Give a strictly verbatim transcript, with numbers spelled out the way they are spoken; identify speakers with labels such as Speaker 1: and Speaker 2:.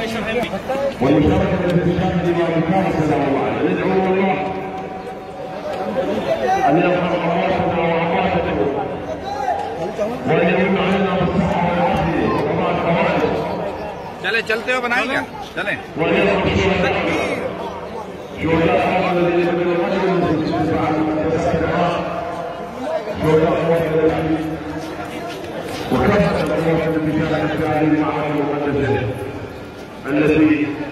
Speaker 1: والمشاركة في الاتحاد الإمام كان سلام الله عليه. ندعو الله أن يرحم أمواتنا وأمواتكم وأن يمن علينا بالصحة والعافية وكما الخوارج.
Speaker 2: चले चलते हुए बनाएंगे चले
Speaker 1: وأن يرحم شهداء الذين بذلوا الرجل من شهداء وكافة الأموات التي كانت في هذه المعركة المقدسة التي